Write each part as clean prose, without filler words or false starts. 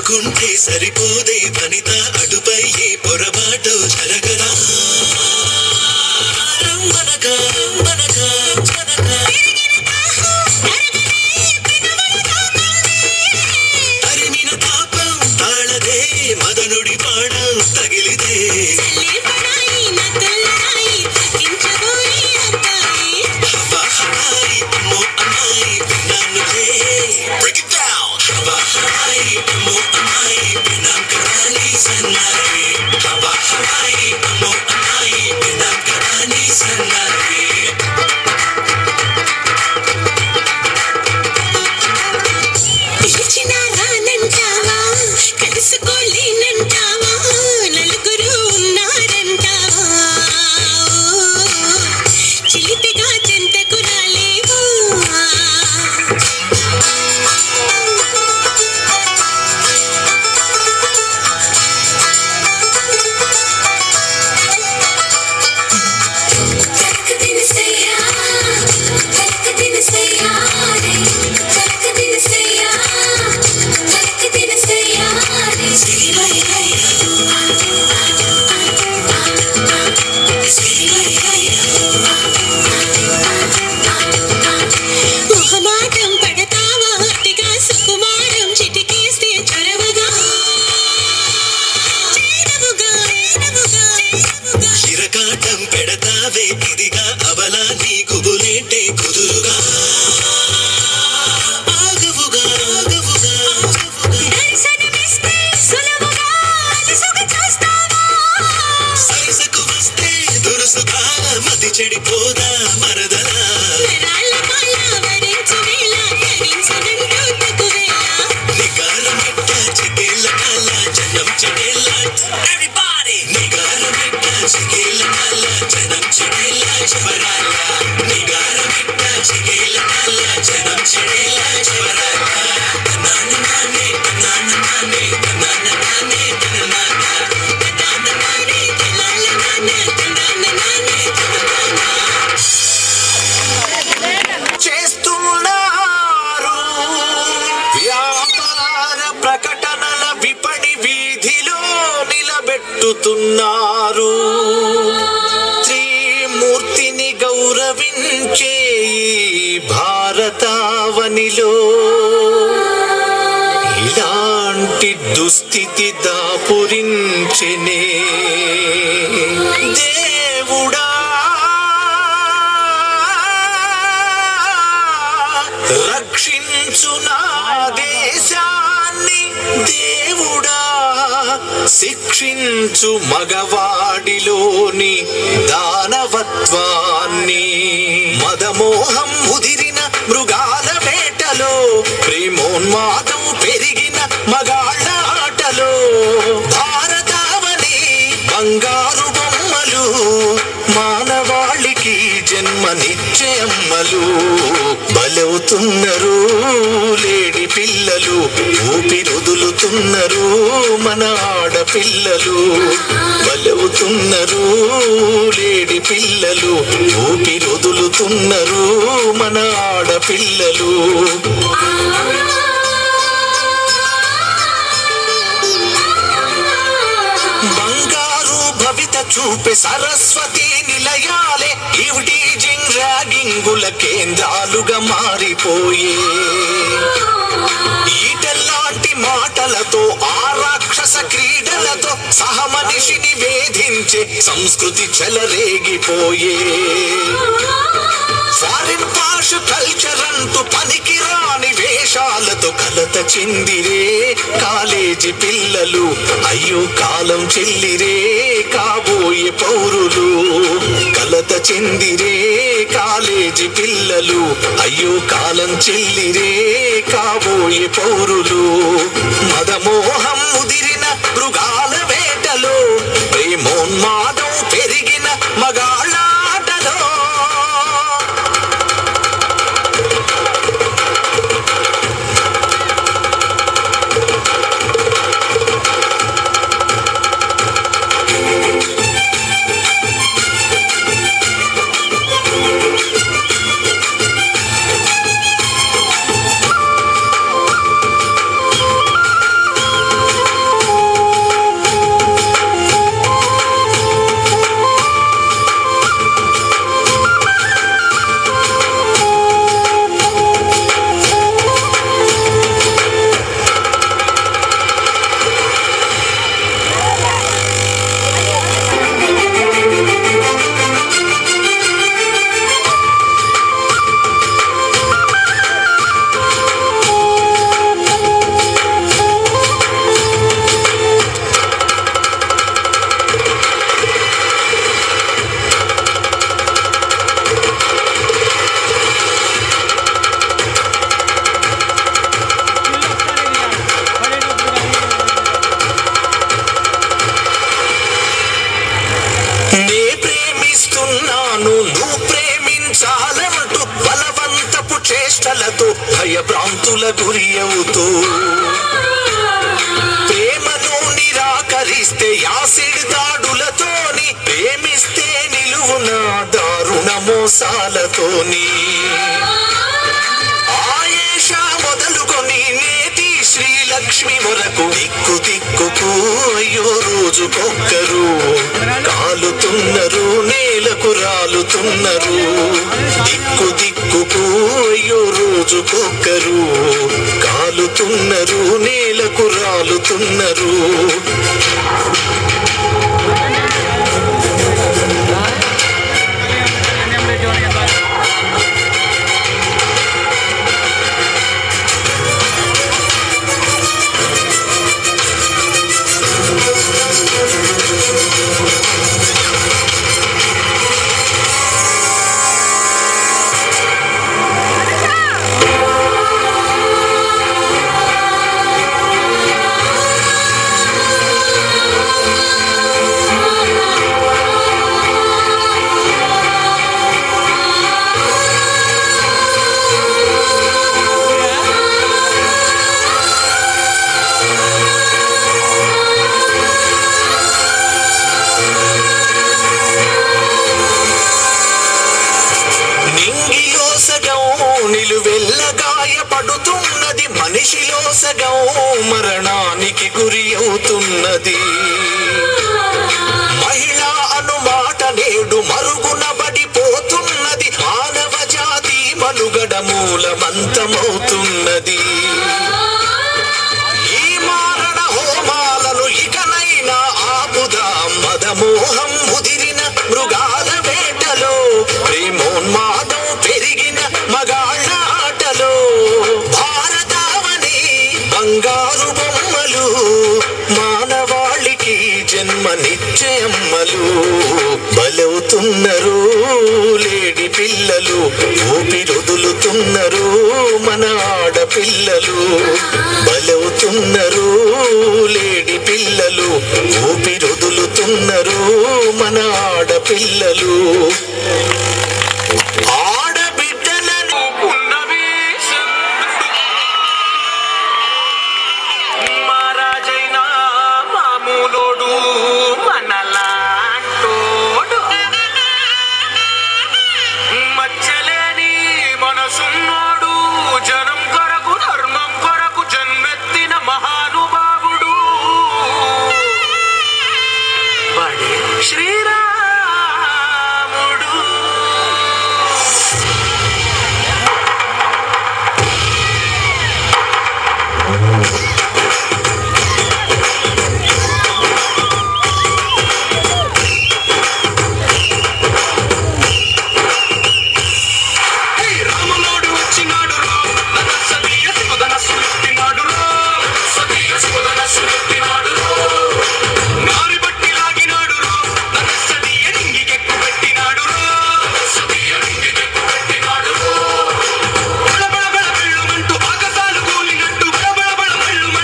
అనుకుంటే సరిపోదే వనిత అడుపై ఏ పొరపాటు జరగదా మనగా మనగా మనగా అరిమిన పాపం తాళదే మదనుడి పాడం తగిలిదే త్రిమూర్తిని గౌరవించే భారతావనిలో ఇలాంటి దుస్థితి దాపురించెనే దేవుడా రక్షించు నా దేశాన్ని దేవుడా శిక్షించు మగవాడిలోని దానవత్వాన్ని మదమోహం ముదిరిన మృగాల వేటలో ప్రేమోన్మాదం పెరిగిన మగాళ్ళ ఆటలో భారతావని బంగారు బొమ్మలు మానవాళికి జన్మనిచ్చే అమ్మలు బలవుతున్నారు లేడి పిల్లలు ఊపిరొదులుతున్నారు మన ఆడపిల్లలు బలవుతున్నారు లేడి పిల్లలు ఊపిరొదులుతున్నారు మన ఆడపిల్లలు చూపే సరస్వతి నిలయాలే ఈవిడీజింగ్ ర్యాగింగుల కేంద్రాలుగా మారిపోయే ఈటల్లాంటి మాటలతో ఆ రాక్షస క్రీడలతో సహమనిషిని వేధించే సంస్కృతి చెలరేగిపోయే ఫారిన్ పాష్ కల్చర్ అంటూ పనికిరాని వేషాలతో కలత చెందిరే కాలేజీ పిల్లలు అయ్యో కాలం చెల్లిరే కాబోయే పౌరులు కలత చెందిరే కాలేజీ పిల్లలు అయ్యో కాలం చెల్లిరే కాబోయే పౌరులు మదమోహం ముదిరిన మృగాల వేటలో ప్రేమోన్మాదం పెరిగిన మగాళ్ళ ఆటలో బాతుల గురి అవుతూ ప్రేమను నిరాకరిస్తే యాసిడ్ దాడులతోని, ప్రేమిస్తే నిలువున దారుణ మోసాలతోని, ఆయేష మొదలుకొని నేతి శ్రీలక్ష్మి వరకు దిక్కు దిక్కుకు అయ్యో రోజుకొక్కరు కాలుతున్నారు, నేలకు రాలుతున్నారు. దిక్కు దిక్కుకు అయ్యో రోజుకొక్కరు కాలుతున్నారు, నేలకు రాలుతున్నారు. నిలువెల్లగాయపడుతున్నది మనిషిలో సగం మరణానికి గురి అవుతున్నది. మహిళా అనుమాట నేడు మరుగున పడిపోతున్నది. మానవ జాతి మనుగడ మూలమంతమవుతున్నది. ఈ మారణ హోమాలను ఇకనైనా ఆపుదాం. మదమోహం ముదిరిన మృగాల వేటలో ప్రేమోన్మాదం పెరిగిన మగాళ్ళ ఆటలో భారతావని బంగారు బొమ్మలు మానవాళికి జన్మనిచ్చయమ్మలు. బలవుతున్నారు లేడి పిల్లలు, ఊపిరొదులుతున్నారు మన ఆడపిల్లలు. బలవుతున్నారు లేడి పిల్లలు, ఊపిరొదులుతున్నారు మన ఆడపిల్లలు. ఆడబిడ్డలను మహారాజైనా మామూలోడు మనలాంటోడు, మచ్చలేని మనసున్నోడు, జనం కొరకు ధర్మం కొరకు జన్మెత్తిన మహానుభావుడు వాడే శ్రీరాముడు. రాములోడు వచ్చినాడు రో, నన్న సతీయ శివధనస్సు ఎత్తినాడు రో, సతీయ శివధనస్సు ఎత్తినాడు రో. నారి బట్టి లాగినాడు రో, నన్న సతీయ నింగికెక్కు పెట్టినాడు రో, సతీయ నింగికెక్కు పెట్టినాడు రో. బళబళ బెళ్ళుమంటూ ఆకాశాలు కూలినట్టు బళబళ బెళ్ళుమంటూ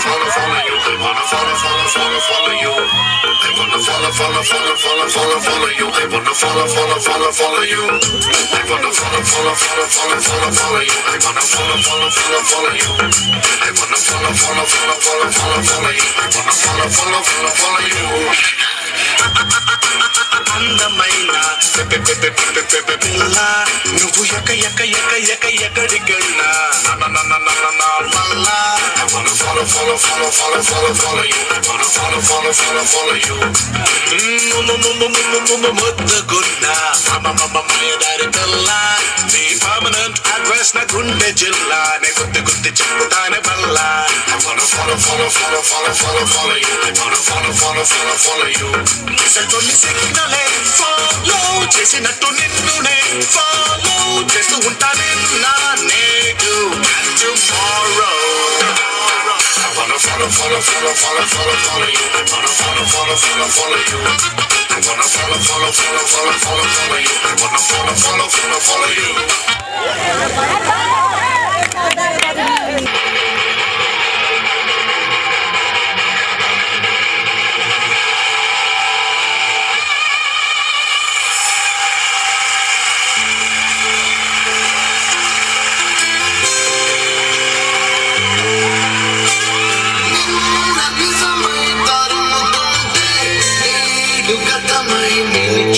follow you. I wanna follow you. I wanna follow you. I wanna follow you. I wanna follow you. I wanna follow you. I wanna follow you. I wanna follow you. అందమైన పిల్ల నువ్వు ఎక్కడికెళ్ళా వల్ల I wanna follow you. I wanna follow you. ముద్దుగున్నా మాయదారి పిల్ల నీ permanent address నా గుండె జిల్లా నే గుద్ది చెప్పుతానే బల్ల I wanna follow you. I wanna follow you. సెల్ఫోన్ని సిగ్నలే ఫాలో చేసినట్టు నిన్నునే ఫాలో చేస్తూ ఉంటానే నా నేడు and tomorrow. I wanna follow you. I wanna follow you. I wanna follow you. I wanna follow you. Gata mai